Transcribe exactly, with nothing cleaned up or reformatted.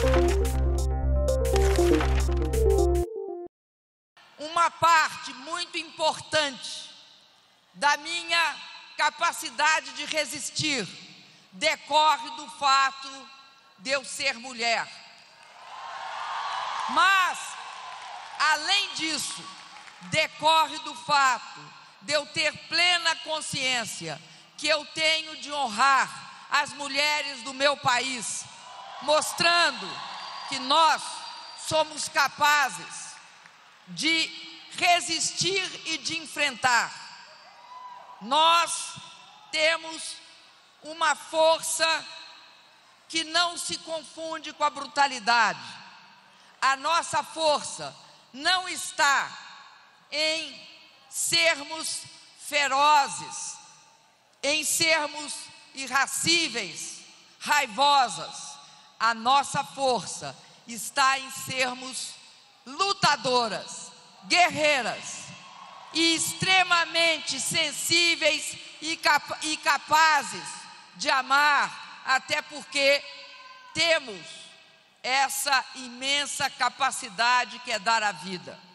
Uma parte muito importante da minha capacidade de resistir decorre do fato de eu ser mulher. Mas, além disso, decorre do fato de eu ter plena consciência que eu tenho de honrar as mulheres do meu país, mostrando que nós somos capazes de resistir e de enfrentar. Nós temos uma força que não se confunde com a brutalidade. A nossa força não está em sermos ferozes, em sermos irascíveis, raivosas. A nossa força está em sermos lutadoras, guerreiras e extremamente sensíveis e, capa- e capazes de amar, até porque temos essa imensa capacidade que é dar a vida.